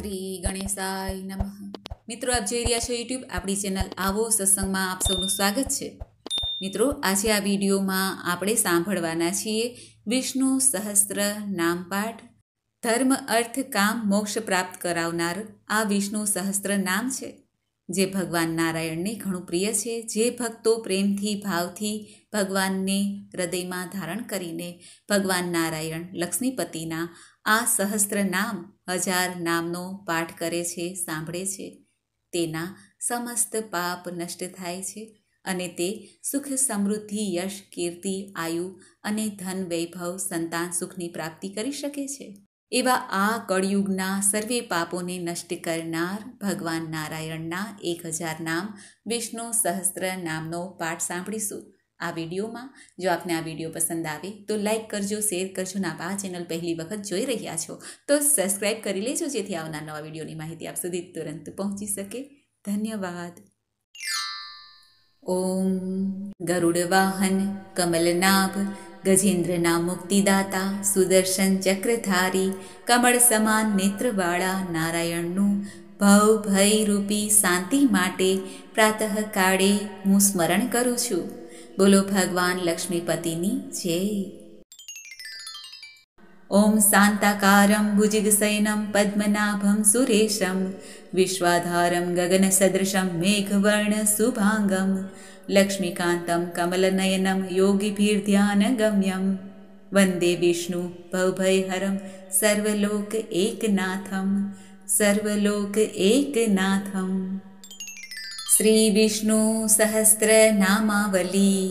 શ્રી ગણેશાય નમઃ। મિત્રો, આપ જોઈ રહ્યા છો યુટ્યુબ આપણી ચેનલ આવો સત્સંગમાં આપ સૌનું સ્વાગત છે। મિત્રો, આજે આ વિડીયોમાં આપણે સાંભળવાના છીએ વિષ્ણુ સહસ્ત્ર નામપાઠ। ધર્મ અર્થ કામ મોક્ષ પ્રાપ્ત કરાવનાર આ વિષ્ણુ સહસ્ત્ર નામ છે, જે ભગવાન નારાયણને ઘણું પ્રિય છે। જે ભક્તો પ્રેમથી ભાવથી ભગવાનને હૃદયમાં ધારણ કરીને ભગવાન નારાયણ લક્ષ્મીપતિના આ સહસ્ત્ર નામ 1000 નામનો પાઠ કરે છે, સાંભળે છે, તેના સમસ્ત પાપ નષ્ટ થાય છે અને તે સુખ સમૃદ્ધિ યશ કીર્તિ આયુ અને ધન વૈભવ સંતાન સુખની પ્રાપ્તિ કરી શકે છે। એવા આ કળયુગના સર્વે પાપોને નષ્ટ કરનાર ભગવાન નારાયણના 1000 નામ વિષ્ણુ સહસ્ત્ર નામનો પાઠ સાંભળીશું આ વિડીયોમાં। જો આપને આ વિડીયો પસંદ આવે તો લાઈક કરજો, શેર કરજો અને આપ આ ચેનલ પહેલી વખત જોઈ રહ્યા છો તો સબસ્ક્રાઈબ કરી લેજો, જેથી આવનાર નવા વિડીયોની માહિતી આપ સુધી તુરંત પહોંચી શકે। ધન્યવાદ। ઓમ ગરુડ વાહન કમલનાભ ગજેન્દ્રના મુક્તિદાતા સુદર્શન ચક્રધારી કમળ સમાન નેત્રવાળા નારાયણનું ભવ ભય રૂપી શાંતિ માટે પ્રાતઃ કાળે હું સ્મરણ કરું છું। બોલો ભગવાન લક્ષ્મીપતિની જય। ઓમ શાંતાકારમ ભુજગશયનમ પદ્મનાભમ સુરેશમ વિશ્વાધારમ ગગનસદૃશમ મેઘવર્ણ શુભાંગમ લક્ષ્મીકાંતમ કમલનયનમ યોગીભીર્ધ્યાનગમ્યમ વંદે વિષ્ણુ ભવભયહરમ સર્વલોક એકનાથમ સર્વલોક એકનાથમ। શ્રી વિષ્ણુ સહસ્ત્ર નામાવલી।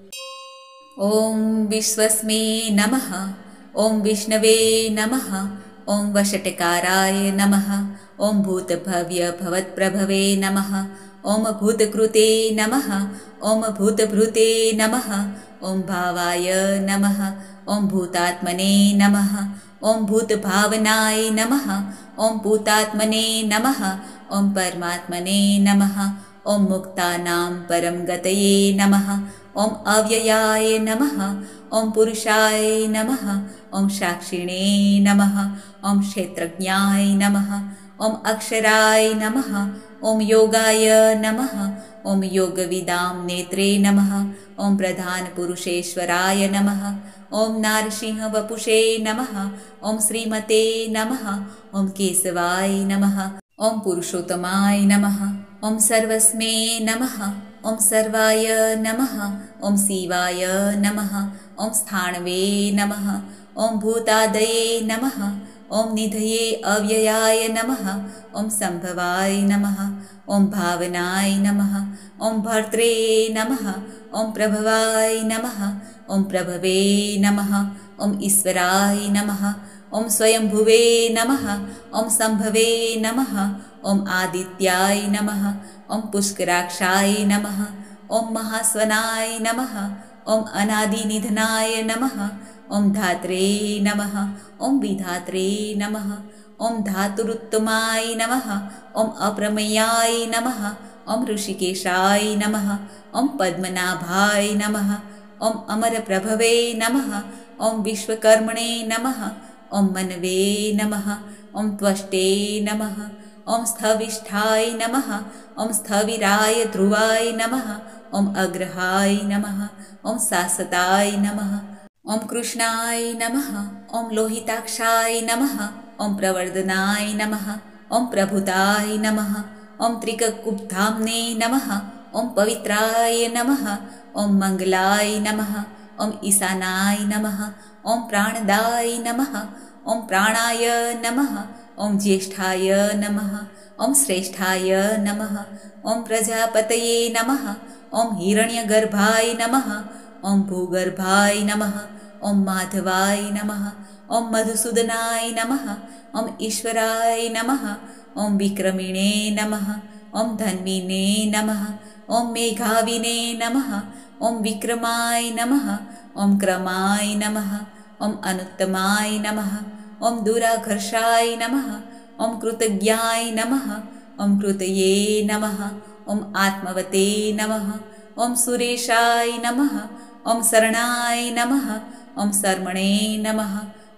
ઓમ વિશ્વસ્મે નમઃ, ઓમ વિષ્ણવે નમઃ, ઓમ વષટકારાય નમઃ, ઓમ ભૂતભવ્ય ભવત્પ્રભવે નમઃ, ઓમ ભૂતકૃતે નમઃ, ઓમ ભૂતભૃતે નમઃ, ઓમ ભાવાય નમઃ, ઓમ ભૂતાત્મને નમઃ, ઓમ ભૂતભાવનાય નમઃ, ઓમ ભૂતાત્મને નમઃ, ઓમ પરમાત્મને નમઃ, ઓમ મુક્તાનામ પરમ ગતયે નમઃ, ઓમ અવ્યયાય નમઃ, ઓમ પુરુષાય નમઃ, ઓમ સાક્ષિણે નમઃ, ઓમ ક્ષેત્રજ્ઞાય નમઃ, ઓમ અક્ષરાય નમઃ, ઓમ યોગાય નમઃ, ઓમ યોગવિદામ નેત્રે નમઃ, ઓમ પ્રધાન પુરુષેશ્વરાય નમઃ, ઓમ નારસિંહ વપુષે નમઃ, ઓમ શ્રીમતે નમઃ, ઓમ કેશવાય નમઃ, ઓમ પુરુષોત્તમાય નમઃ, ઓમ સર્વસ્મે નમઃ, ઓમ સર્વાય નમઃ, ઓમ શિવાય નમઃ, ઓમ સ્થાણવે નમઃ, ઓમ ભૂતાદયે નમઃ, ઓમ નિધયે અવ્યયાય નમઃ, ઓમ સંભવાય નમઃ, ઓમ ભાવનાય નમઃ, ઓમ ભર્ત્રે નમઃ, ઓમ પ્રભવાય નમઃ, ઓમ પ્રભવે નમઃ, ઓમ ઈશ્વરાય નમઃ, ઓમ સ્વયંભુવે નમઃ, ઓમ સંભવે નમઃ, ઓમ આદિત્યાય નમઃ, ઓમ પુષ્કરાક્ષાય નમઃ, ઓમ મહાસ્વનાય નમઃ, ઓમ અનાદિનિધનાય નમઃ, ઓમ ધાત્રે નમઃ, ઓમ વિધાત્રે નમઃ, ઓમ ધાતુરુત્તમાય નમઃ, ઓમ અપ્રમેયાય નમઃ, ઓમ ઋષિકેશાય નમઃ, ઓમ પદ્મનાભાય નમઃ, ઓમ અમરપ્રભવે નમઃ, ઓમ વિશ્વકર્મણે નમઃ, ઓમ મનવે નમઃ, ઓમ ત્વષ્ટે નમઃ, ઓમ સ્થવિષ્ઠાય નમઃ, ઓમ સ્થવિરાય ધ્રુવાય નમઃ, ઓમ અગ્રહાય નમઃ, ઓમ શાસતાય નમઃ, ઓમ કૃષ્ણાય નમઃ, ઓમ લોહિતાક્ષાય નમઃ, ઓમ પ્રવર્ધનાય નમઃ, ઓમ પ્રભુતાય નમઃ, ઓમ ત્રિકકુબ્ધામ્ને નમઃ, ઓમ પવિત્રાય નમઃ, ઓમ મંગલાય નમઃ, ઓમ ઈશાનાય નમઃ, ઓમ પ્રાણદાય નમઃ, ઓમ પ્રાણાય નમઃ, ઓમ જ્યેષ્ઠાય નમઃ, ઓમ શ્રેષ્ઠાય નમઃ, ઓમ પ્રજાપતયે નમઃ, ઓમ હિરણ્યગર્ભાય નમઃ, ઓમ ભૂગર્ભાય નમઃ, ઓમ માધવાય નમઃ, ઓમ મધુસૂદનાય નમઃ, ઓમ ઈશ્વરાય નમઃ, ઓમ વિક્રમિણે નમઃ, ઓમ ધન્વીને નમઃ, ઓમ મેઘાવિને નમઃ, ઓમ વિક્રમાય નમઃ, ઓમ ક્રમાય નમઃ, ઓમ અનુત્તમાય નમઃ, ઓમ દુરાઘર્ષાય નમઃ, ઓમ કૃતજ્ઞાય નમઃ, ઓમ કૃતયે નમઃ, ઓમ આત્મવતે નમઃ, ઓમ સુરેશાય નમઃ, ઓમ શરણાય નમઃ, ઓમ શર્મણે નમઃ,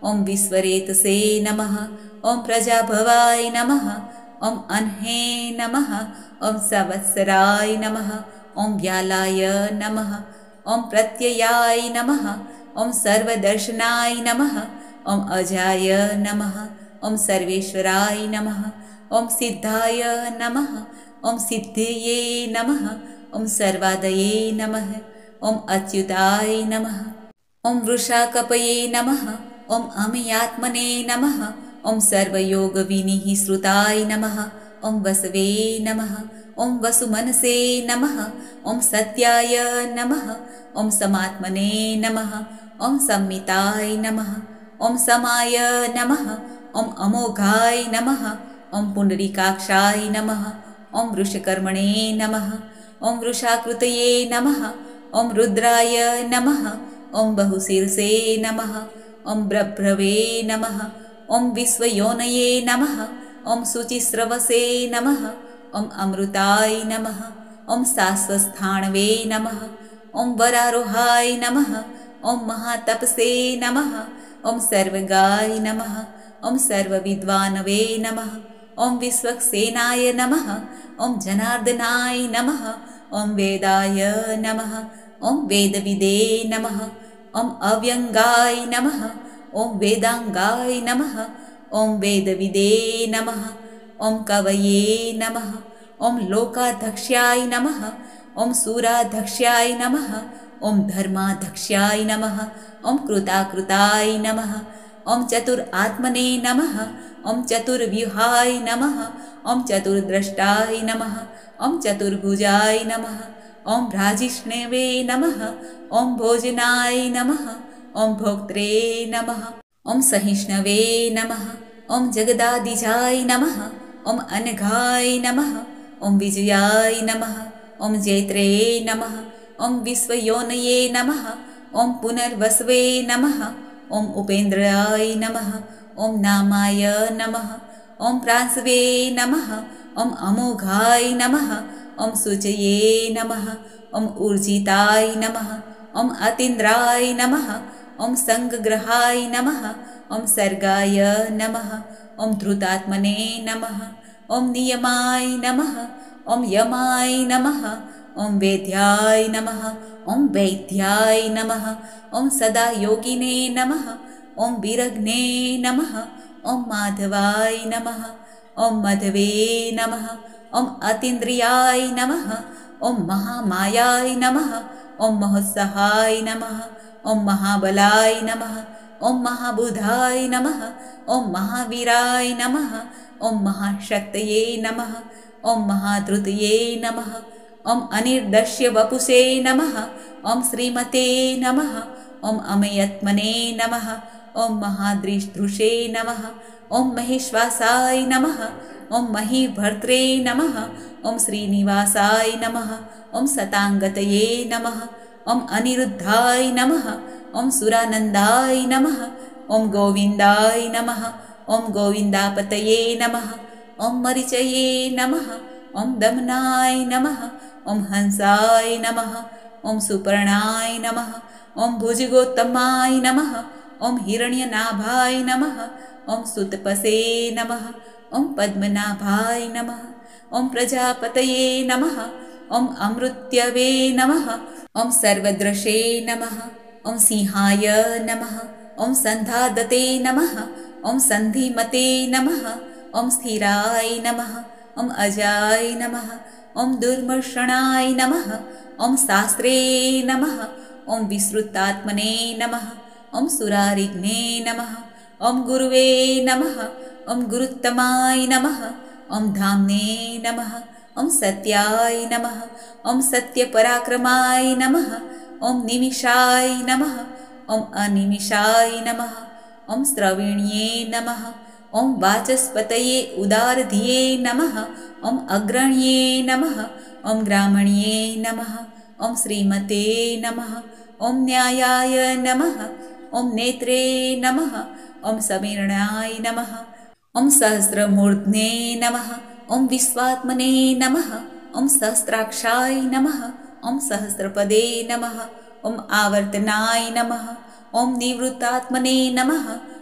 ॐ विश्वरेतसे नमः। ॐ प्रजाभवाय नमः। ॐ अह्ने नमः। ॐ संवत्सराय नमः। ॐ व्यालाय नमः। ॐ प्रत्ययाय नमः। ॐ सर्वदर्शनाय नमः। ॐ अजाय नमः। ॐ सर्वेश्वराय नमः। ॐ सिद्धाय नमः। ॐ सिद्धये नमः। ॐ सर्वादये नमः। ॐ अच्युताय नमः। ॐ वृषाकपये नमः। ॐ अमयात्मने नमः। ॐ सर्वयोगविनिः श्रुताय नमः। ॐ वसवे नमः। ॐ वसुमनसे नमः। ॐ सत्याय नमः। ॐ समात्मने नमः। ॐ संमिताय नमः। ॐ समाय नमः। ॐ अमोघाय नमः। ॐ पुण्डरीकाक्षाय नमः। ॐ वृषकर्मणे नमः। ॐ वृषाकृतये नमः। ॐ रुद्राय नमः। ॐ बहुशीर्षे नमः। ॐ ब्रभ्रवे नमः। ॐ विश्वयोनये नमः। ॐ शुचिस्रवसे नमः। ॐ अमृताय नमः। ॐ शाश्वतस्थाणवे नमः। ॐ वरारोहाय नमः। ॐ महातपसे नमः। ॐ सर्वगाय नमः। ॐ सर्वविद्वानवे नमः। ॐ विश्वक्सेनाय नमः। ॐ जनार्दनाय नमः। ॐ वेदाय नमः। ॐ वेदविदे नमः। ॐ अव्यङ्गाय नमः। ॐ वेदाङ्गाय नमः। ॐ वेदविदे नमः। ॐ कवये नमः। ॐ लोकाध्यक्षाय नमः। ॐ सूराध्यक्षाय नमः। ॐ धर्माध्यक्षाय नमः। ॐ कृताकृताय नमः। ॐ चतुरात्मने नमः। ॐ चतुर्व्यूहाय नमः। ॐ चतुर्द्रष्टाय नमः। ॐ चतुर्भुजाय नमः। ॐ भ्राजिष्णवे नमः। ॐ भोजनाय नमः। ॐ भोक्त्रे नमः। ॐ सहिष्णवे नमः। ॐ जगदादिजाय नमः। ॐ अनघाय नमः। ॐ विजयाय नमः। ॐ जैत्रे नमः। ॐ विश्वयोनये नमः। ॐ पुनर्वसवे नमः। ॐ उपेन्द्राय नमः। ॐ नामाय नमः। ॐ प्रांसवे नमः। ॐ अमोघाय नमः। ॐ शुचये नमः। ॐ ऊर्जिताय नमः। ॐ अतीन्द्राय नमः। ॐ संगग्रहाय नमः। ॐ सर्गाय नमः। ॐ धृतात्मने नमः। ॐ नियमाय नमः। ॐ यमाय नमः। ॐ वेद्याय नमः। ॐ वैद्याय नमः। ॐ सदा योगिने नमः। ॐ विरग्ने नमः। ॐ माधवाय नमः। ॐ मधवे नमः। ॐ अतीन्द्रियाय नमः। ॐ महामायाय नमः। ॐ महोत्साहाय नमः। ॐ महाबलाय नमः। ॐ महाबुधाय नमः। ॐ महावीराय नमः। ॐ महाशक्तये नमः। ॐ महाधृतये नमः। ॐ अनिर्दश्य वपुषे नमः। ॐ श्रीमते नमः। ॐ अमयत्मने नमः। ॐ महादृष्टृषे नमः। ॐ महेश्वासाय नमः। ॐ महीभर्त्रे नमः। ॐ श्रीनिवासाय नमः। ॐ सताङ्गतये नमः। ॐ अनिरुद्धाय नमः। ॐ सुरानन्दाय नमः। ॐ गोविन्दाय नमः। ॐ गोविन्दापतये नमः। ॐ मरीचये नमः। ॐ दमनाय नमः। ॐ हंसाय नमः। ॐ सुपर्णाय नमः। ॐ भुजगोत्तमाय नमः। ॐ हिरण्यनाभाय नमः। ॐ सुतपसे नमः। ॐ पद्मनाभाय नमः। ॐ प्रजापतये नमः। ॐ अमृत्यवे नमः। ॐ सर्वद्रशे नमः। ॐ सिंहाय नमः। ॐ सन्धादते नमः। ॐ सन्धिमते नमः। ॐ स्थिराय नमः। ॐ अजाय नमः। ॐ दुर्मर्षणाय नमः। ॐ शास्त्रे नमः। ॐ विश्रुतात्मने नमः। ॐ सुरारिघ्ने नमः। ॐ गुरुवे नमः। ॐ गुरुत्तमाय नमः। ॐ धाम्ने नमः। ॐ सत्याय नमः। ॐ सत्यपराक्रमाय नमः। ॐ निमिषाय नमः। ॐ अनिमिषाय नमः। ॐ स्रविण्ये नमः। ॐ वाचस्पतये उदारधिये नमः। ॐ अग्रण्ये नमः। ॐ ग्रामण्ये नमः। ॐ श्रीमते नमः। ॐ न्यायाय नमः। ॐ नेत्रे नमः। ॐ समीरणाय नमः। ॐ सहस्रमूर्ध्ने नमः। ॐ विश्वात्मने नमः। ॐ सहस्राक्षाय नमः। ॐ सहस्रपदे नमः। ॐ आवर्तनाय नमः। ॐ निवृत्तात्मने नमः।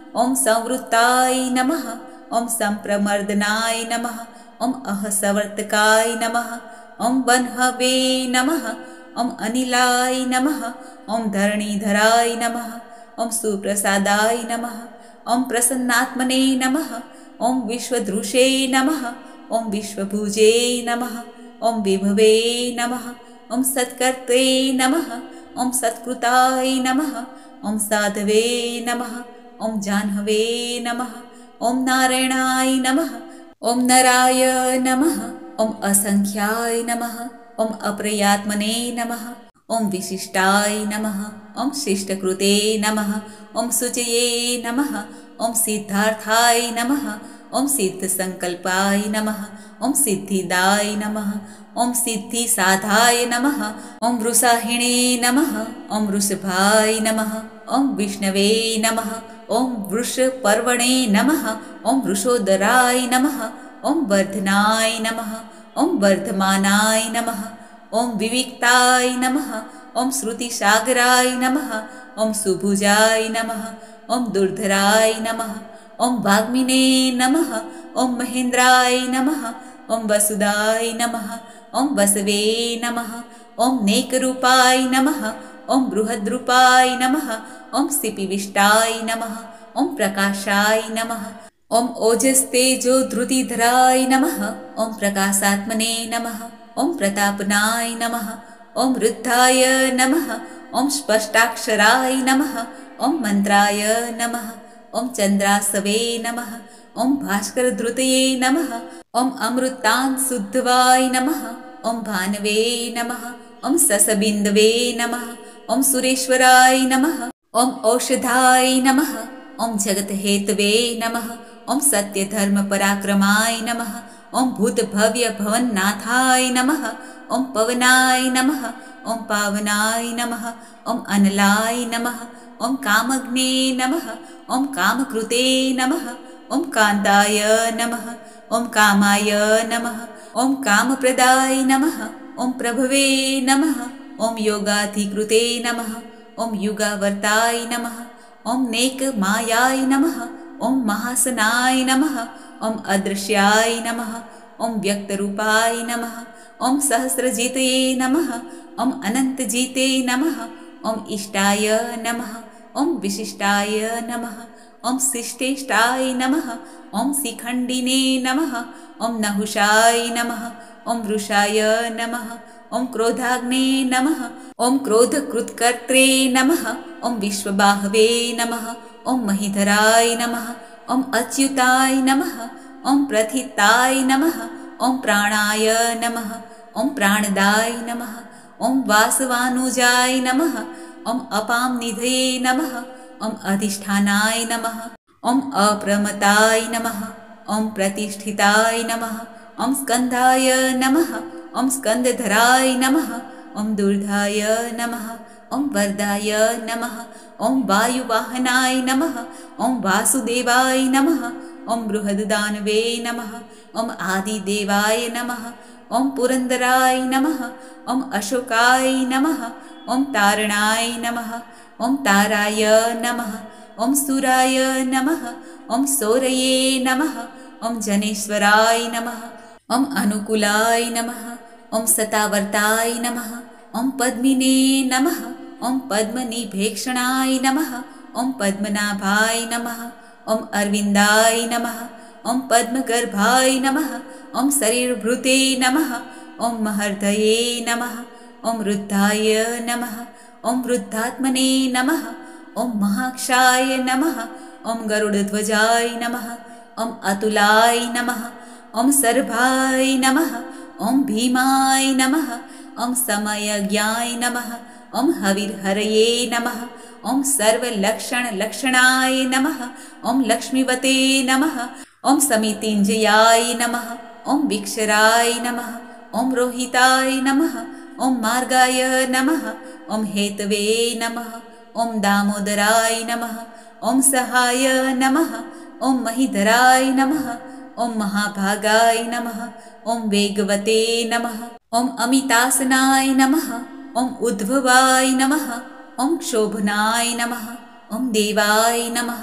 ॐ संवृत्ताय नमः। ॐ संप्रमर्दनाय नमः। ॐ अहसवर्तकाय नमः। ॐ वह्नवे नमः। ॐ अनिलाय नमः। ॐ धरणीधराय नमः। ॐ सुप्रसादाय नमः। ॐ प्रसन्नात्मने नमः। ॐ विश्वदृशे नमः। ॐ विश्वभुजे नमः। ॐ विभवे नमः। ॐ सत्कर्त्रे नमः। ॐ सत्कृताय नमः। ॐ साधवे नमः। ॐ जाह्नवे नमः। ॐ नारायणाय नमः। ॐ नराय नमः। ॐ असंख्याय नमः। ॐ अप्रयात्मने नमः। ॐ विशिष्टाय नमः। ॐ शिष्टकृते नमः। ॐ शुचये नमः। ॐ सिद्धार्थाय नमः। ॐ सिद्धसंकल्पाय नमः। ॐ सिद्धिदाय नमः। ॐ सिद्धिसाधाय नमः। ॐ वृषाहिणे नमः। ॐ वृषभाय नमः। ॐ विष्णवे नमः। ॐ वृषपर्वणे नमः। ॐ वृषोदराय नमः। ॐ वर्धनाय नमः। ॐ वर्धमानाय नमः। ॐ विविक्ताय नमः। ॐ श्रुतिसागराय नमः। ॐ सुभुजाय नमः। ॐ दुर्धराय नमः। ॐ वाग्मिने नमः। ॐ महेन्द्राय नमः। ॐ वसुदाय नमः। ॐ वसवे नमः। ॐ नेकरूपाय नमः। ॐ बृहद्रूपाय नमः। ॐ सिपिविष्टाय नमः। ॐ प्रकाशाय नमः। ॐ ओजस्तेजो धृतिधराय नमः। ॐ प्रकाशात्मने नमः। ॐ प्रतापनाय नमः। ॐ वृद्धाय नमः। ॐ स्पष्टाक्षराय नमः। ॐ मन्त्राय नमः। ॐ चन्द्रासवे नमः। ॐ भास्करधृतये नमः। ॐ अमृतान् शुद्धवाय नमः। ॐ भानवे नमः। ॐ ससबिन्दवे नमः। ॐ सुरेश्वराय नमः। ॐ औषधाय नमः। ॐ जगत्हेतवे नमः। ॐ सत्यधर्मपराक्रमाय नमः। ॐ भूतभव्यभवन्नाथाय नमः। ॐ पवनाय नमः। ॐ पावनाय नमः। ॐ अनलाय नमः। ॐ कामग्ने नमः। ॐ कामकृते नमः। ॐ कान्ताय नमः। ॐ कामाय नमः। ॐ कामप्रदाय नमः। ॐ प्रभवे नमः। ॐ योगाधिकृते नमः। ॐ युगावर्ताय नमः। ॐ नेकमायाय नमः। ॐ महासनाय नमः। ॐ अदृश्याय नमः। ॐ व्यक्तरूपाय नमः। ॐ सहस्रजितये नमः। ॐ अनन्तजिते नमः। ॐ इष्टाय नमः। ॐ विशिष्टाय नमः। ॐ शिष्टेष्टाय नमः। ॐ शिखण्डिने नमः। ॐ नहुषाय नमः। ॐ वृषाय नमः। ॐ क्रोधाग्ने नमः। ॐ क्रोधकृत्कर्त्रे नमः। ॐ विश्वबाहवे नमः। ॐ महीधराय नमः। ॐ अच्युताय नमः। ॐ प्रथिताय नमः। ॐ प्राणाय नमः। ॐ प्राणदाय नमः। ॐ वासवानुजाय नमः। ॐ अपांनिधये नमः। ॐ अधिष्ठानाय नमः। ॐ अप्रमताय नमः। ॐ प्रतिष्ठिताय नमः। ॐ स्कन्धाय नमः। ॐ स्कन्दधराय नमः। ॐ दूर्धाय नमः। ॐ वरदाय नमः। ॐ वायुवाहनाय नमः। ॐ वासुदेवाय नमः। ॐ बृहद्दानवे नमः। ॐ आदिदेवाय नमः। ॐ पुरन्दराय नमः। ॐ अशोकाय नमः। ॐ तारणाय नमः। ॐ ताराय नमः। ॐ सुराय नमः। ॐ सौरये नमः। ॐ जनेश्वराय नमः। ॐ अनुकूलाय नमः। ॐ सतावर्ताय नमः। ॐ पद्मिने नमः। ॐ पद्मनिभेक्षणाय नमः। ॐ पद्मनाभाय नमः। ॐ अरविन्दाय नमः। ॐ पद्मगर्भाय नमः। ॐ शरीरभृते नमः। ॐ महर्दये नमः। ॐ वृद्धाय नमः। ॐ वृद्धात्मने नमः। ॐ महाक्षाय नमः। ॐ गरुडध्वजाय नमः। ॐ अतुलाय नमः। ॐ सर्भाय नमः। ॐ भीमाय नमः। ॐ समयज्ञाय नमः। ॐ हविर्हरये नमः। ॐ सर्वलक्षणलक्षणाय नमः। ॐ लक्ष्मीवते नमः। ॐ समितिञ्जयाय नमः। ॐ विक्षराय नमः। ॐ रोहिताय नमः। ॐ मार्गाय नमः। ॐ हेतवे नमः। ॐ दामोदराय नमः। ॐ सहाय नमः। ॐ महीधराय नमः। ॐ महाभागाय नमः। ॐ वेगवते नमः। ॐ अमितासनाय नमः। ॐ उद्भवाय नमः। ॐ क्षोभनाय नमः। ॐ देवाय नमः।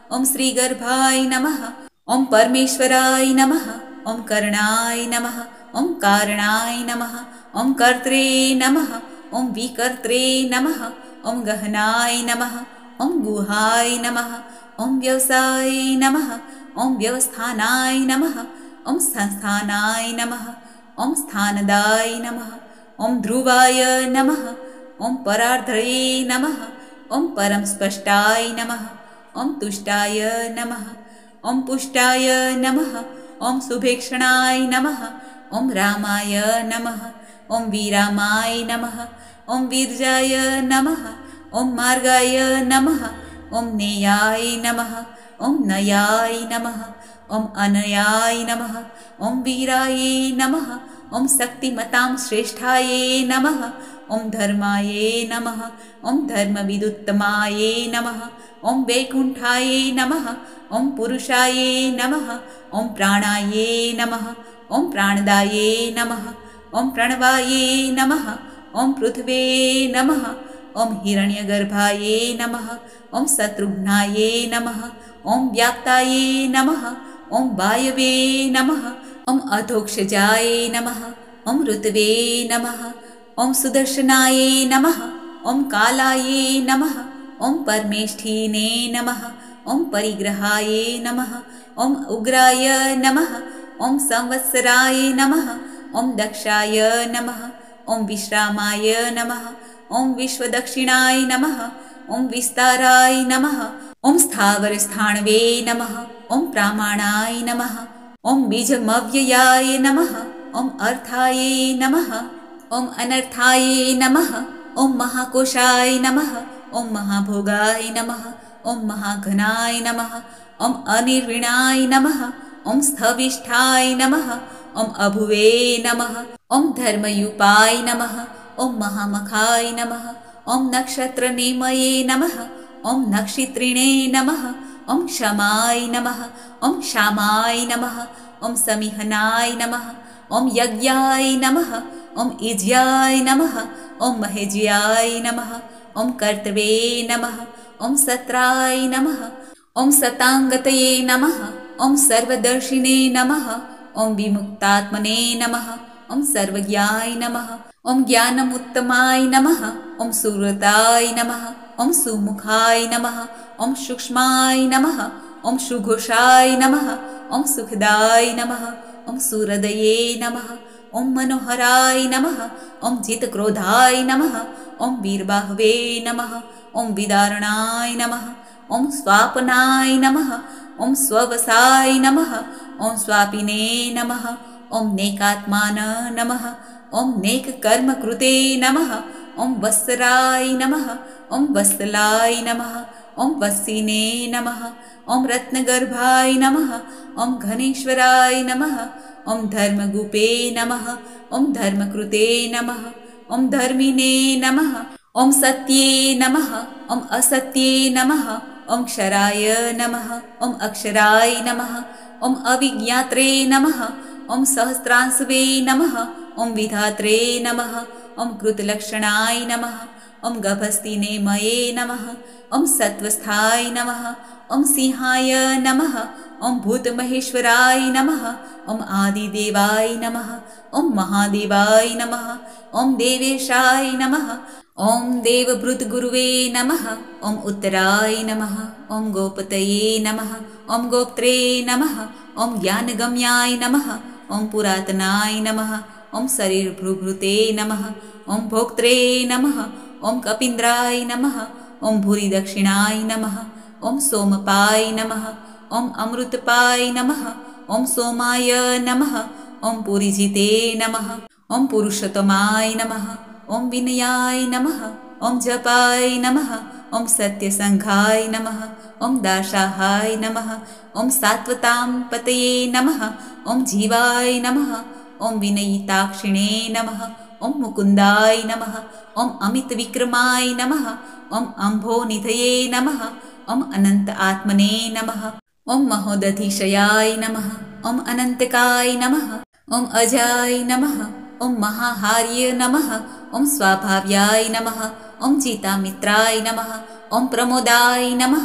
ॐ श्रीगर्भाय नमः। ॐ परमेश्वराय नमः। ॐ कर्णाय नमः। ॐ कारणाय नमः। ॐ कर्त्रे नमः। ॐ विकर्त्रे नमः। ॐ गहनाय नमः। ॐ गुहाय नमः। ॐ व्यवसाय नमः। ॐ व्यवस्थानाय नमः। ॐ संस्थानाय नमः। ॐ स्थानदाय नमः। ॐ ध्रुवाय नमः। ॐ परार्धये नमः। ॐ परम स्पष्टाय नमः। ॐ तुष्टाय नमः। ॐ पुष्टाय नमः। ॐ सुभेक्षणाय नमः। ॐ रामाय नमः। ॐ वीरामाय नमः। ॐ वीर्याय नमः। ॐ मार्गाय नमः। ॐ नेयाय नमः। ॐ नयाय नमः। ॐ अनयाय नमः। ॐ वीराय नमः। ॐ शक्तिमतां श्रेष्ठाय नमः। ॐ धर्माय नमः। ॐ धर्मविदुत्तमाय नमः। ॐ वैकुण्ठाय नमः। ॐ पुरुषाय नमः। ॐ प्राणाय नमः। ॐ प्राणदाय नमः। ॐ प्रणवाय नमः। ॐ पृथ्वे नमः। ॐ हिरण्यगर्भाय नमः। ॐ शत्रुघ्नाय नमः। ॐ व्याप्ताय नमः। ॐ वायवे नमः। ॐ अधोक्षजाय नमः। ॐ ऋतवे नमः। ॐ सुदर्शनाय नमः। ॐ कालाय नमः। ॐ परमेष्ठिने नमः। ॐ परिग्रहाय नमः। ॐ उग्राय नमः। ॐ संवत्सराय नमः। ॐ दक्षाय नमः। ॐ विश्रामाय नमः। ॐ विश्वदक्षिणाय नमः। ॐ विस्ताराय नमः। ॐ स्थावरस्थाणवे नमः। ॐ प्रामाणाय नमः। ॐ बीजमव्ययाय नमः। ॐ अर्थाय नमः। ॐ अनर्थाय नमः। ॐ महाकोशाय नमः। ॐ महाभोगाय नमः। ॐ महाघनाय नमः। ॐ अनिर्विणाय नमः। ॐ स्थविष्ठाय नमः। ॐ अभुवे नमः। ॐ धर्मयूपाय नमः। ॐ महामखाय नमः। ॐ नक्षत्रनेमये नमः। ॐ नक्षत्रिणे नमः। ॐ क्षमाय नमः। ॐ क्षामाय नमः। ॐ समिहनाय नमः। ॐ यज्ञाय नमः। ॐ ईज्याय नमः। ॐ महेज्याय नमः। ॐ कर्तवे नमः। ॐ सत्राय नमः। ॐ सताङ्गतये नमः। ॐ सर्वदर्शिने नमः। ॐ विमुक्तात्मने नमः। ॐ सर्वज्ञाय नमः। ॐ ज्ञानमुत्तमाय नमः। ॐ सुव्रताय नमः। ॐ सुमुखाय नमः। ॐ सूक्ष्माय नमः। ॐ सुघोषाय नमः। ॐ सुखदाय नमः। ॐ सुहृदये नमः। ॐ मनोहराय नमः। ॐ जितक्रोधाय नमः। ॐ वीरबाहवे नमः। ॐ विदारणाय नमः। ॐ स्वापनाय नमः। ॐ स्ववसाय नमः। ॐ स्वापिने नमः। ॐ नेकात्मान नमः। ॐ नेककर्मकृते नमः। ॐ वत्सराय नमः। ॐ वत्सलाय नमः। ॐ वत्सिने नमः। ॐ रत्नगर्भाय नमः। ॐ घनेश्वराय नमः। ॐ धर्मगुपे नमः। ॐ धर्मकृते नमः। ॐ धर्मिणे नमः। ॐ सत्ये नमः। ॐ असत्ये नमः। ॐ क्षराय नमः। ॐ अक्षराय नमः। ॐ अविज्ञात्रे नमः। ॐ सहस्रांशवे नमः। ॐ विधात्रे नमः। ॐ कृतलक्षणाय नमः। ॐ गभस्तिनेमये नमः। ॐ सत्वस्थाय नमः। ॐ सिंहाय नमः। ॐ भूतमहेश्वराय नमः। ॐ आदिदेवाय नमः। ॐ महादेवाय नमः। ॐ देवेशाय नमः। ॐ देवभृतगुरुवे नमः। ॐ उत्तराय नमः। ॐ गोपतये नमः। ॐ गोप्त्रे नमः। ॐ ज्ञानगम्याय नमः। ॐ पुरातनाय नमः। ॐ शरीरभृभृते नमः। ॐ भोक्त्रे नमः। ॐ कपीन्द्राय नमः। ॐ भूरिदक्षिणाय नमः। ॐ सोमपाय नमः। ॐ अमृतपाय नमः। ॐ सोमाय नमः। ॐ पुरीजिते नमः। ॐ पुरुषोत्तमाय नमः। ॐ विनयाय नमः। ॐ जपाय नमः। ॐ सत्यसङ्घाय नमः। ॐ दासाहाय नमः। ॐ सात्वतां पतये नमः। ॐ जीवाय नमः। ॐ विनयिताक्षिणे नमः। ॐ मुकुन्दाय नमः। ॐ अमितविक्रमाय नमः। ॐ अम्भोनिधये नमः। ॐ अनन्त आत्मने नमः। ॐ महोदधिशयाय नमः। ॐ अनन्तकाय नमः। ॐ अजाय नमः। ॐ महाहार्य नमः। ॐ स्वाभाव्याय नमः। ॐ चितामित्राय नमः। ॐ प्रमोदाय नमः।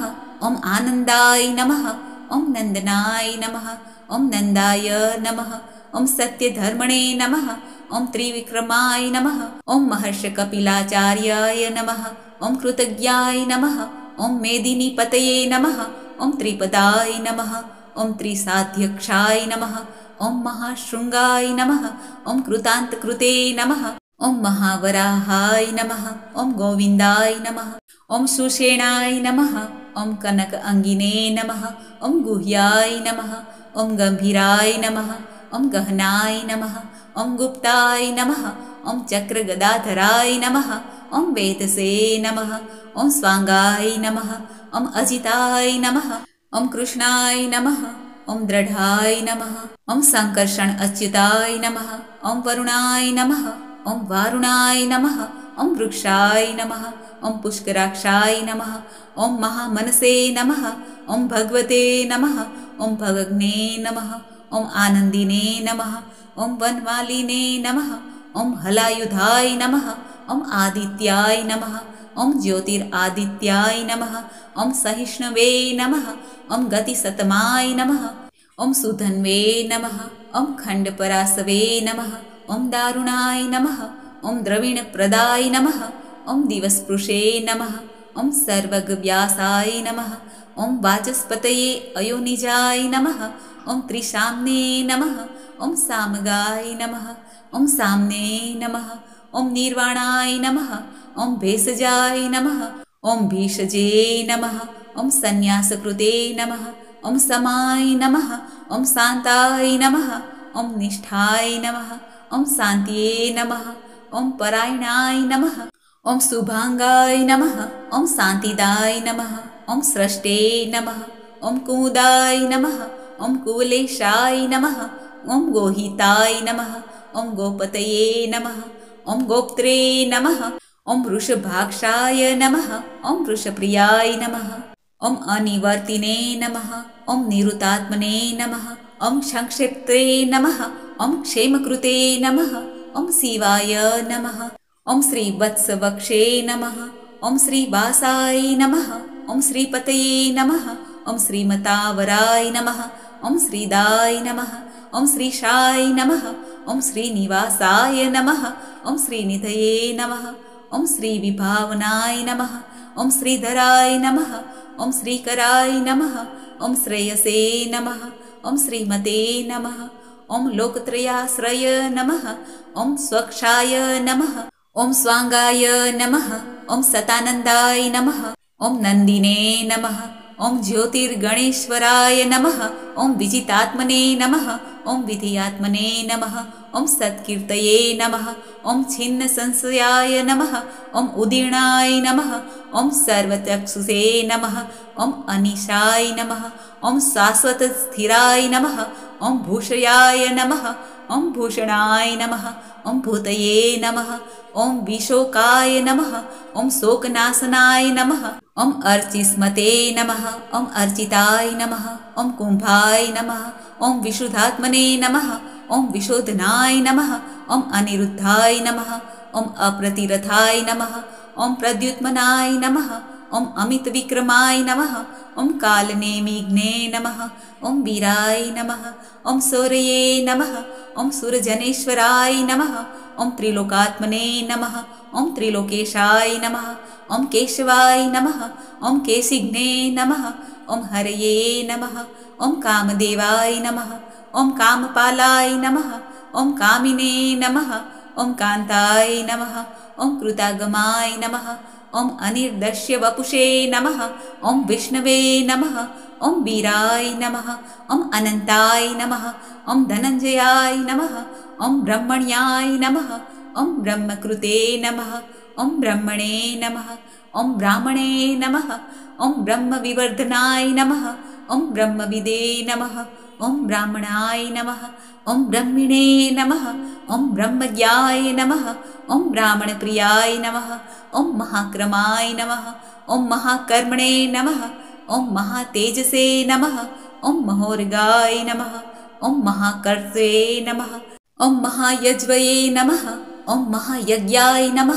ॐ आनन्दाय नमः, ॐ नन्दनाय नमः, ॐ नन्दाय नमः, ॐ सत्यधर्मणे नमः, ॐ त्रिविक्रमाय नमः, ॐ महर्षिकपिलाचार्याय नमः, ॐ कृतज्ञाय नमः, ॐ मेदिनीपतये नमः, ॐ त्रिपदाय नमः, ॐ त्रिसाध्यक्षाय नमः, ॐ महाशृङ्गाय नमः, ॐ कृतान्तकृते नमः, ॐ महावराहाय नमः, ॐ गोविन्दाय नमः, ॐ सुषेणाय नमः, ॐ कनक अङ्गिने नमः, ॐ गुह्याय नमः, ॐ गम्भीराय नमः, ॐ गहनाय नमः, ॐ गुप्ताय नमः, ॐ चक्रगदाधराय नमः, ॐ वेदसे नमः, ॐ स्वाङ्गाय नमः, ॐ अजिताय नमः, ॐ कृष्णाय नमः, ॐ दृढाय नमः, ॐ सङ्कर्षण अच्युताय नमः, ॐ वरुणाय नमः, ॐ वारुणाय नमः, ॐ वृक्षाय नमः, ॐ पुष्कराक्षाय नमः, ॐ महामनसे नमः, ॐ भगवते नमः, ॐ भगग्ने नमः, ॐ आनन्दिने नमः, ॐ वनमालिने नमः, ॐ हलायुधाय नमः, ॐ आदित्याय नमः, ॐ ज्योतिरादित्याय नमः, ॐ सहिष्णवे नमः, ॐ गतिसतमाय नमः, ॐ सुधन्वे नमः, ॐ खण्डपरासवे नमः, ॐ दारुणाय नमः, ॐ द्रविणप्रदाय नमः, ॐ दिवस्पृशे नमः, ॐ सर्वगव्यासाय नमः, ॐ वाचस्पतये अयोनिजाय नमः, ॐ त्रिशाम्ने नमः, ॐ सामगाय नमः, ॐ साम्ने नमः, ॐ निर्वाणाय नमः, ॐ भेषजाय नमः, ॐ भीषजे नमः, ॐ सन्न्यासकृते नमः, ॐ समाय नमः, ॐ शान्ताय नमः, ॐ निष्ठाय नमः, ॐ शान्त्यै नमः, ॐ परायणाय नमः, ॐ शुभाङ्गाय नमः, ॐ शान्तिदाय नमः, ॐ स्रष्टे नमः, ॐ कुमुदाय नमः, ॐ कुवलेशाय नमः, ॐ गोहिताय नमः, ॐ गोपतये नमः, ॐ गोप्त्रे नमः, ॐ वृषभाक्षाय नमः, ॐ वृषप्रियाय नमः, ॐ अनिवर्तिने नमः, ॐ निरुतात्मने नमः, ॐ संक्षिप्ते नमः, ॐ क्षेमकृते नमः, ॐ शिवाय नमः, ॐ श्रीवत्सवक्षे नमः, ॐ श्रीवासाय नमः, ॐ श्रीपतये नमः, ॐ श्रीमतावराय नमः, ॐ श्रीदाय नमः, ॐ श्रीशाय नमः, ॐ श्रीनिवासाय नमः, ॐ श्रीनिधये नमः, ॐ श्रीविभावनाय नमः, ॐ श्रीधराय नमः, ॐ श्रीकराय नमः, ॐ श्रेयसे नमः, ॐ श्रीमते नमः, ॐ लोकत्रयाश्रय नमः, ॐ स्वक्षाय नमः, ॐ स्वाङ्गाय नमः, ॐ सतानन्दाय नमः, ॐ नन्दिने नमः, ॐ ज्योतिर्गणेश्वराय नमः, ॐ विजितात्मने नमः, ॐ विधियात्मने नमः, ॐ सत्कीर्तये नमः, ॐ छिन्नसंशयाय नमः, ॐ उदीर्णाय नमः, ॐ सर्वचक्षुषे नमः, ॐ अनिशाय नमः, ॐ शाश्वतस्थिराय नमः, ॐ भूषयाय नमः, ॐ भूषणाय नमः, ॐ भूतये नमः, ॐ विशोकाय नमः, ॐ शोकनाशनाय नमः, ॐ अर्चिस्मते नमः, ॐ अर्चिताय नमः, ॐ कुम्भाय नमः, ॐ विशुद्धात्मने नमः, ॐ विशोधनाय नमः, ॐ अनिरुद्धाय नमः, ॐ अप्रतिरथाय नमः, ॐ प्रद्युत्मनाय नमः, ॐ अमितविक्रमाय नमः, ॐ कालनेमिघ्ने नमः, ॐ वीराय नमः, ॐ शौर्ये नमः, ॐ सुरजनेश्वराय नमः, ॐ त्रिलोकात्मने नमः, ॐ त्रिलोकेशाय नमः, ॐ केशवाय नमः, ॐ केशिघ्ने नमः, ॐ हरये नमः, ॐ कामदेवाय नमः, ॐ कामपालाय नमः, ॐ कामिने नमः, ॐ कान्ताय नमः, ॐ कृतागमाय नमः, ॐ अनिर्दश्य वपुषे नमः, ॐ विष्णवे नमः, ॐ वीराय नमः, ॐ अनन्ताय नमः, ॐ धनञ्जयाय नमः, ॐ ब्रह्मण्याय नमः, ॐ ब्रह्मकृते नमः, ॐ ब्रह्मणे नमः, ॐ ब्राह्मणे नमः, ॐ ब्रह्मविवर्धनाय नमः, ॐ ब्रह्मविदे नमः, ॐ ब्राह्मणाय नमः, ॐ ब्रह्मिणे नमः, ॐ ब्रह्मज्ञाय नमः, ॐ ब्राह्मणप्रियाय नमः, ॐ महाक्रमाय नमः, ॐ महाकर्मणे नमः, ॐ महातेजसे नमः, ॐ महोर्गाय नमः, ॐ महाकर्त्रे नमः, ॐ महायज्वये नमः, ॐ महायज्ञाय नमः,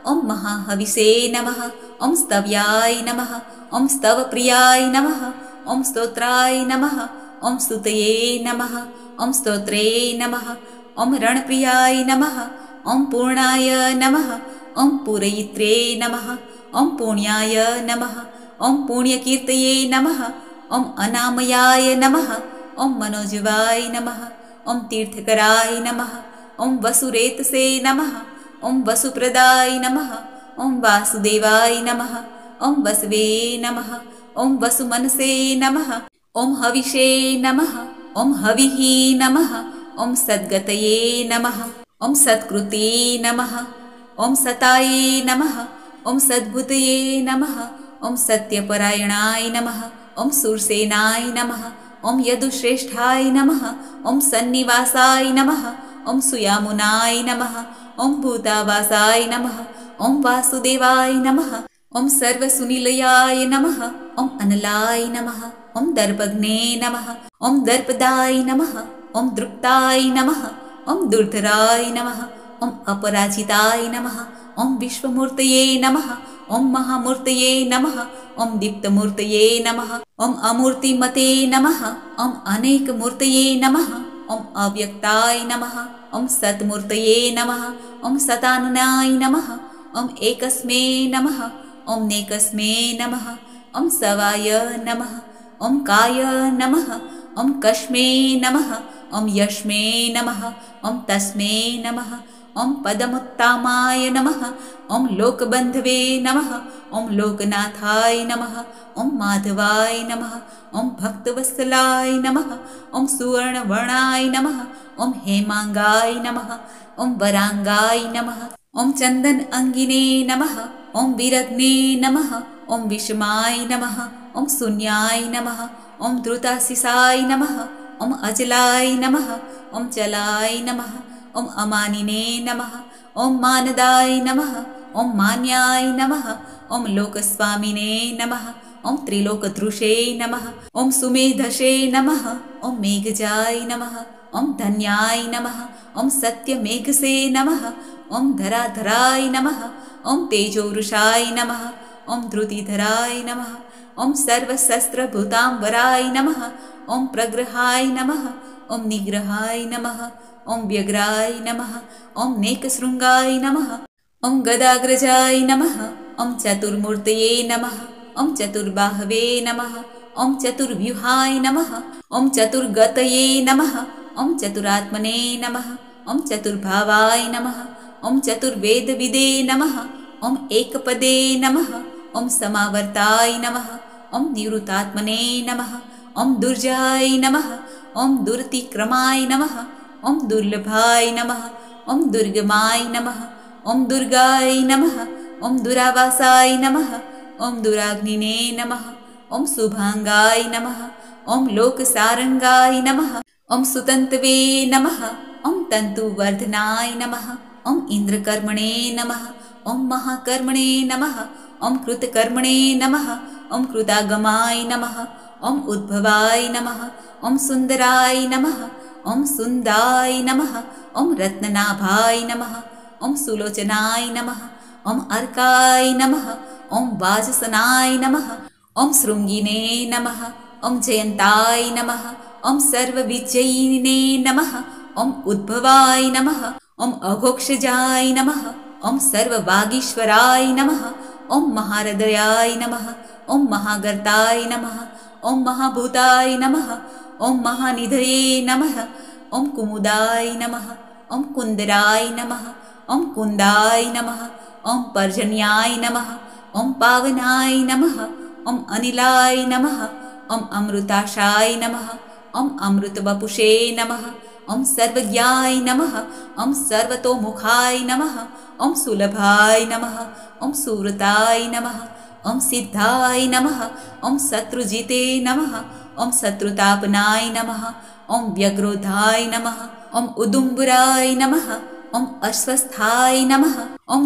ॐ महाहविषे नमः ॐ स्तव्याय नमः ॐ स्तवप्रियाय नमः ॐ स्तोत्राय नमः ॐ स्तुतये नमः ॐ स्तोत्रे नमः ॐ रणप्रियाय नमः ॐ पूर्णाय नमः ॐ पूरयित्रे नमः ॐ पुण्याय नमः ॐ पुण्यकीर्तये नमः ॐ अनामयाय नमः ॐ मनोजवाय नमः ॐ तीर्थकराय नमः ॐ वसुरेतसे नमः ॐ वसुप्रदाय नमः ॐ वासुदेवाय नमः ॐ वसवे नमः ॐ वसुमनसे नमः ॐ हविषे नमः ॐ हविः नमः ॐ सद्गतये नमः ॐ सत्कृते नमः ॐ सताये नमः ॐ सद्भुतये नमः ॐ सत्यपरायणाय नमः ॐ सुरसेनाय नमः ॐ यदुश्रेष्ठाय नमः ॐ सन्निवासाय नमः ॐ सुयामुनाय नमः ॐ भूतावासाय नमः ॐ वासुदेवाय नमः ॐ सर्वसुनिलयाय नमः ॐ अनलाय नमः ॐ दर्पग्ने नमः ॐ दर्पदाय नमः ॐ दृप्ताय नमः ॐ दुर्धराय नमः ॐ अपराजिताय नमः ॐ विश्वमूर्तये नमः ॐ महामूर्तये नमः ॐ दीप्तमूर्तये नमः ॐ अमूर्तिमते नमः ॐ अनेकमूर्तये नमः ॐ अव्यक्ताय नमः ॐ सत्मूर्तये नमः ॐ सताननाय नमः ॐ एकस्मै नमः ॐ नेकस्मै नमः ॐ सवाय नमः ॐ काय नमः ॐ कस्मै नमः ॐ यस्मै नमः ॐ तस्मै नमः ॐ पदमुत्तामाय नमः ॐ लोकबन्धवे नमः ॐ लोकनाथाय नमः ॐ माधवाय नमः ॐ भक्तवत्सलाय नमः ॐ सुवर्णवर्णाय नमः ॐ हेमांगाय नमः ॐ वरांगाय नमः ॐ चन्दन अंगिने नमः ॐ विरग्ने नमः ॐ विषमाय नमः ॐ शून्याय नमः ॐ धृताशिषाय नमः ॐ अचलाय नमः ॐ चलाय नमः ॐ अमानिने नमः ॐ मानदाय नमः ॐ मान्याय नमः ॐ लोकस्वामिने नमः ॐ त्रिलोकधृषे नमः ॐ सुमेधसे नमः ॐ मेघजाय नमः ॐ धन्याय नमः ॐ सत्यमेघसे नमः ॐ धराधराय नमः ॐ तेजोवृषाय नमः ॐ धृतिधराय नमः ॐ सर्वशस्त्रभूताम्बराय नमः ॐ प्रग्रहाय नमः ॐ निग्रहाय नमः ॐ व्यग्राय नमः ॐ नेकशृङ्गाय नमः ॐ गदाग्रजाय नमः ॐ चतुर्मूर्तये नमः ॐ चतुर्बाहवे नमः ॐ चतुर्व्यूहाय नमः ॐ चतुर्गतये नमः ॐ चतुरात्मने नमः ॐ चतुर्भावाय नमः ॐ चतुर्वेदविदे नमः ॐ एकपदे नमः ॐ समावर्ताय नमः ॐ निवृत्तात्मने नमः ॐ दुर्जाय नमः ॐ दुरतिक्रमाय नमः ॐ दुर्लभाय नमः ॐ दुर्गमाय नमः ॐ दुर्गाय नमः ॐ दुरावासाय नमः ॐ दुराग्निने नमः ॐ शुभांगाय नमः ॐ लोकसारंगाय नमः ॐ सुतन्तवे नमः ॐ तन्तुवर्धनाय नमः ॐ इन्द्रकर्मणे नमः ॐ महाकर्मणे नमः ॐ कृतकर्मणे नमः ॐ कृतागमाय नमः ॐ उद्भवाय नमः ॐ सुन्दराय नमः ॐ सुन्दाय नमः ॐ रत्ननाभाय नमः ॐ सुलोचनाय नमः ॐ अर्काय नमः ॐ वाजसनाय नमः ॐ शृङ्गिने नमः ॐ जयन्ताय नमः ॐ सर्वविजयिने नमः ॐ उद्भवाय नमः ॐ अघोक्षजाय नमः ॐ सर्ववागीश्वराय नमः ॐ महाहृदयाय नमः ॐ महागर्ताय नमः ॐ महाभूताय नमः ॐ महानिधये नमः ॐ कुमुदाय नमः ॐ कुन्दराय नमः ॐ कुन्दाय नमः ॐ पर्जन्याय नमः ॐ पावनाय नमः ॐ अनिलाय नमः ॐ अमृताशाय नमः ॐ अमृतवपुषे नमः ॐ सर्वज्ञाय नमः ॐ सर्वतोमुखाय नमः ॐ सुलभाय नमः ॐ सुव्रताय नमः ॐ सिद्धाय नमः ॐ शत्रुजिते नमः ॐ शत्रुतापनाय नमः ॐ व्यग्रोधाय नमः ॐ उदुम्बराय नमः ॐ अश्वस्थाय नमः ॐ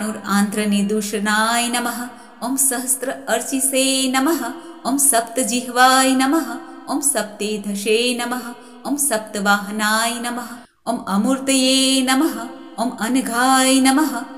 चाणूरान्ध्रनिदूषणाय नमः ॐ सहस्र अर्चिसे नमः ॐ सप्तजिह्वाय नमः ॐ सप्तेधसे नमः ॐ सप्तवाहनाय नमः ॐ अमूर्तये नमः ॐ अनघाय नमः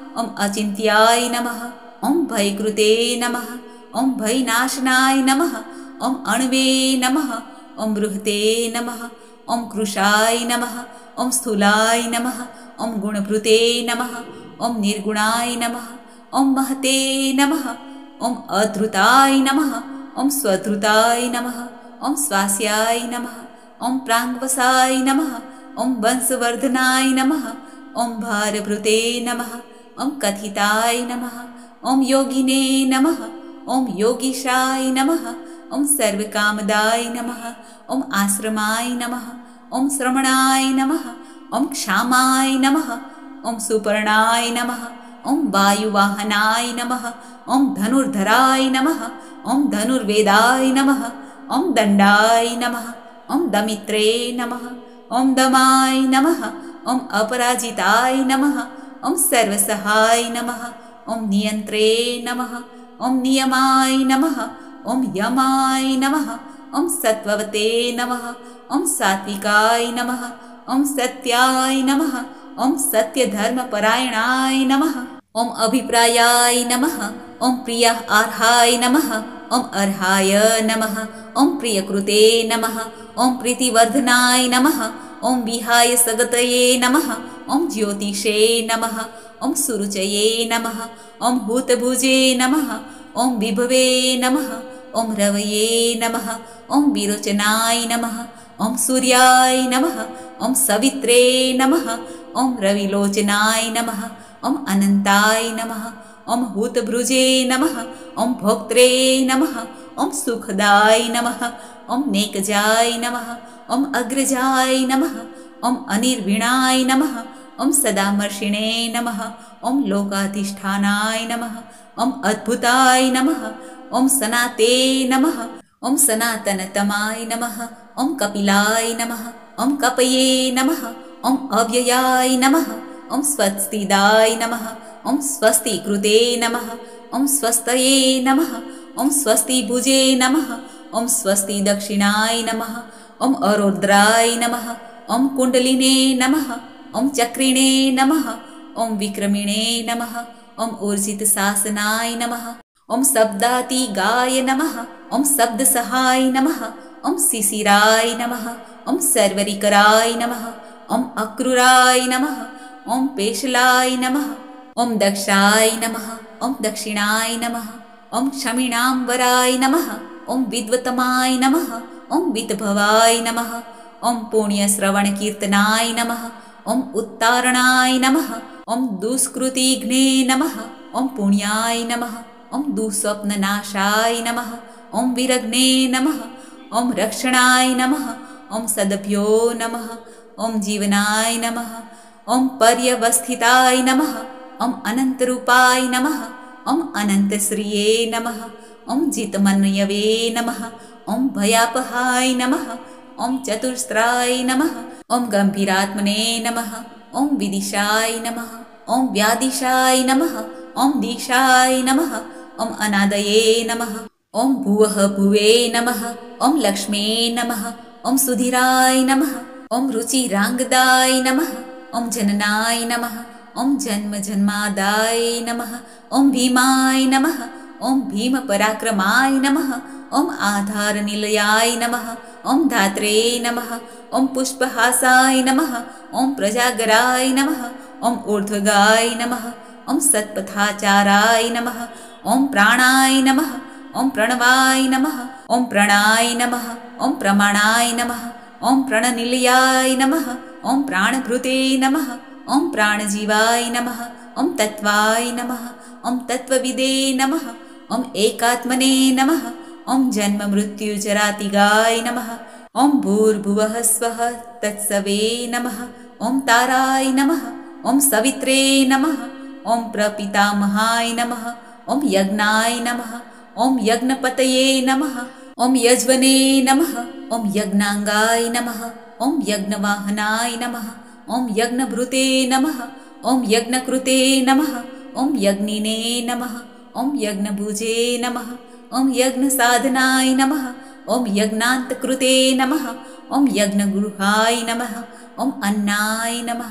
ॐ अचिन्त्याय नमः ॐ भयकृते नमः ॐ भयनाशनाय नमः ॐ अण्वे नमः ॐ बृहते नमः ॐ कृशाय नमः ॐ स्थूलाय नमः ॐ गुणभृते नमः ॐ निर्गुणाय नमः ॐ महते नमः ॐ अधृताय नमः ॐ स्वधृताय नमः ॐ स्वास्याय नमः ॐ प्राङ्वसाय नमः ॐ वंशवर्धनाय नमः ॐ भारभृते नमः ॐ कथिताय नमः ॐ योगिने नमः ॐ योगीशाय नमः ॐ सर्वकामदाय नमः ॐ आश्रमाय नमः ॐ श्रमणाय नमः ॐ क्षामाय नमः ॐ सुपर्णाय नमः ॐ वायुवाहनाय नमः ॐ धनुर्धराय नमः ॐ धनुर्वेदाय नमः ॐ दण्डाय नमः ॐ दमित्रे नमः ॐ दमाय नमः ॐ अपराजिताय नमः ॐ सर्वसहाय नमः ॐ नियन्त्रे नमः ॐ नियमाय नमः ॐ यमाय नमः ॐ सत्त्ववते नमः ॐ सात्विकाय नमः ॐ सत्याय नमः ॐ सत्यधर्मपरायणाय नमः ॐ अभिप्रायाय नमः ॐ प्रियार्हाय नमः ॐ अर्हाय नमः ॐ प्रियकृते नमः ॐ प्रीतिवर्धनाय नमः ॐ विहाय सगतये नमः ॐ ज्योतिषे नमः ॐ सुरुचये नमः ॐ हूतभुजे नमः ॐ विभवे नमः ॐ रवये नमः ॐ विरोचनाय नमः ॐ सूर्याय नमः ॐ सवित्रे नमः ॐ रविलोचनाय नमः ॐ अनन्ताय नमः ॐ हूतभुजे नमः ॐ भोक्त्रे नमः ॐ सुखदाय नमः ॐ नेकजाय नमः ॐ अग्रजाय नमः ॐ अनिर्विणाय नमः ॐ सदामर्षिणे नमः ॐ लोकाधिष्ठानाय नमः ॐ अद्भुताय नमः ॐ सनाते नमः ॐ सनातनतमाय नमः ॐ कपिलाय नमः ॐ कपये नमः ॐ अव्ययाय नमः ॐ स्वस्तिदाय नमः ॐ स्वस्तिकृते नमः ॐ स्वस्तये नमः ॐ स्वस्तिभुजे नमः ॐ स्वस्तिदक्षिणाय नमः ॐ अरुद्राय नमः ॐ कुण्डलिने नमः ॐ चक्रिणे नमः ॐ विक्रमिणे नमः ॐ ऊर्जितशासनाय नमः ॐ शब्दातिगाय नमः ॐ शब्दसहाय नमः ॐ शिशिराय नमः ॐ सर्वरिकराय नमः ॐ अक्रूराय नमः ॐ पेशलाय नमः ॐ दक्षाय नमः ॐ दक्षिणाय नमः ॐ क्षमिणाम्बराय नमः ॐ विद्वतमाय नमः ॐ वितभवाय नमः ॐ पुण्यश्रवणकीर्तनाय नमः ॐ उत्तारणाय नमः ॐ दुष्कृतिघ्ने नमः ॐ पुण्याय नमः ॐ दुःस्वप्ननाशाय नमः ॐ विरग्ने नमः ॐ रक्षणाय नमः ॐ सद्भ्यो नमः ॐ जीवनाय नमः ॐ पर्यवस्थिताय नमः ॐ अनन्तरूपाय नमः ॐ अनन्तश्रिये नमः ॐ जितमन्यवे नमः ॐ भयापहाय नमः ॐ चतुस्राय नमः ॐ गम्भीरात्मने नमः ॐ विदिशाय नमः ॐ व्यादिशाय नमः ॐ दीक्षाय नमः ॐ अनादये नमः ॐ भुवः भुवे नमः ॐ लक्ष्मे नमः ॐ सुधीराय नमः ॐ रुचिराङ्गदाय नमः ॐ जननाय नमः ॐ जन्मजन्मादाय नमः ॐ भीमाय नमः ॐ भीमपराक्रमाय नमः ॐ आधारनिलयाय नमः ॐ धात्रे नमः ॐ पुष्पहासाय नमः ॐ प्रजागराय नमः ॐ ऊर्ध्वगाय नमः ॐ सत्पथाचाराय नमः ॐ प्राणाय नमः ॐ प्रणवाय नमः ॐ प्रणाय नमः ॐ प्रमाणाय नमः ॐ प्रणनिलयाय नमः ॐ प्राणभृते नमः ॐ प्राणजीवाय नमः ॐ तत्त्वाय नमः ॐ तत्त्वविदे नमः ॐ एकात्मने नमः ॐ जन्ममृत्युजरातिगाय नमः ॐ भूर्भुवः स्वः तत्सवे नमः ॐ ताराय नमः ॐ सवित्रे नमः ॐ प्रपितामहाय नमः ॐ यज्ञाय नमः ॐ यज्ञपतये नमः ॐ यज्वने नमः ॐ यज्ञाङ्गाय नमः ॐ यज्ञवाहनाय नमः ॐ यज्ञभृते नमः ॐ यज्ञकृते नमः ॐ यज्ञिने नमः ॐ यज्ञभुजे नमः ॐ यज्ञसाधनाय नमः ॐ यज्ञान्तकृते नमः ॐ यज्ञगृहाय नमः ॐ अन्नाय नमः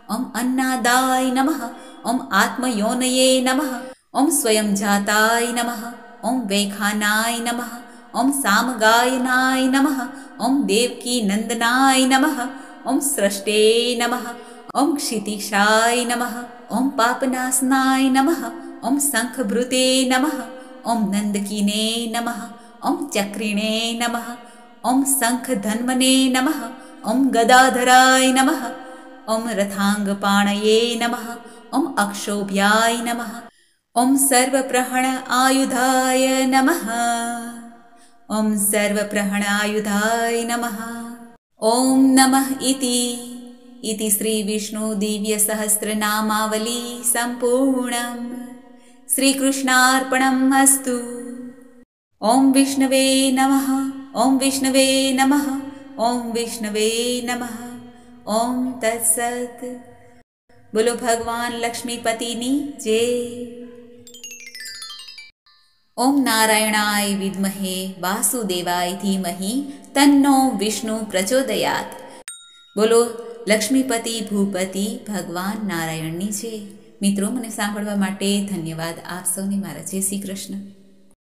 ओम अन्नादाय नमः। ओम आत्मयोनये नमः। ओम स्वयं जाताय नमः। ओम वैखानाय नमः। ओम सामगायनाय नमः। ओम देवकी नंदनाय नमः। ओम सृष्टे नमः। ओम क्षितिशाय नमः। ओम पापनाशनाय नमः। ओम शंखभृते नमः। ओम नंदकीने नमः। ओम चक्रिणे नमः। ओम शंखधन्वने नमः। ओम गदाधराय नमः। ओम रथांगपाणये नमः। ओम अक्षोभ्याय नमः। ओम सर्वप्रहण आयुधाय नमः। ओम सर्वप्रहणायुधाय नमः। ओम नमः इति श्री विष्णु दिव्य सहस्रनामावली संपूर्णम्। श्रीकृष्णार्पणम् अस्तु। ओम विष्णवे नमः। ओम विष्णवे नमः। ओम विष्णवे नमः। ओम तत्सत्। बोलो भगवान लक्ष्मीपतिनी जय। ओम नारायणाय विद्महे वासुदेवाय धीमहि तन्नो विष्णु प्रचोदयात्। बोलो लक्ष्मीपति भूपति भगवान नारायणनी जय। મિત્રો, મને સાંભળવા માટે ધન્યવાદ. આપ સૌને મારા જય શ્રી કૃષ્ણ.